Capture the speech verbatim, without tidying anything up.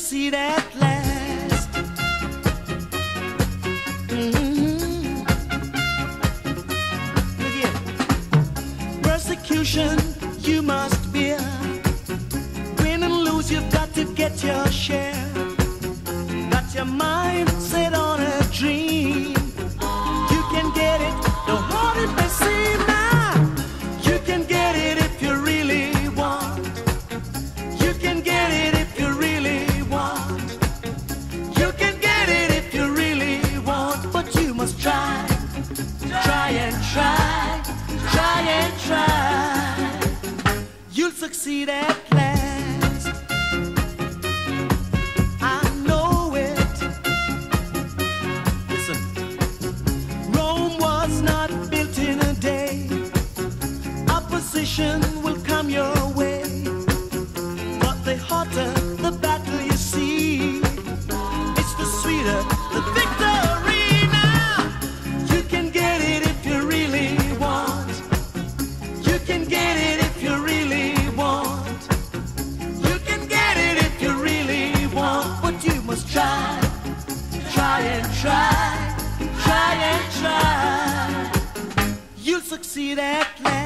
succeed at last. Mm-hmm. Look here. Persecution you must bear. Win and lose, you've got to get your share. Got your mind set on a dream. You can get it, no hard it may seem now. You can get it if you really want. You can get it if you really want. You can get it if you really want. But you must try, try and try, try and try. You'll succeed at last. I know it. Listen, Rome was not built in a day. Opposition will come your way, but the hotter the battle you see, it's the sweeter the victory. Now you can get it if you really want. You can get it if you really want. You can get it if you really want. But you must try, try and try, try and try. You'll succeed at last.